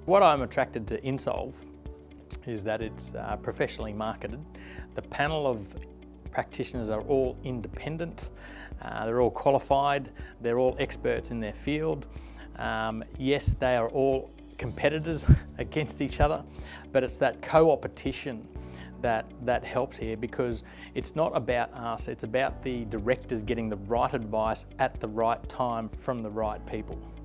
What I'm attracted to Insolve is that it's professionally marketed. The panel of practitioners are all independent, they're all qualified, they're all experts in their field. Yes, they are all competitors against each other, but it's that co-opetition that helps here, because it's not about us, it's about the directors getting the right advice at the right time from the right people.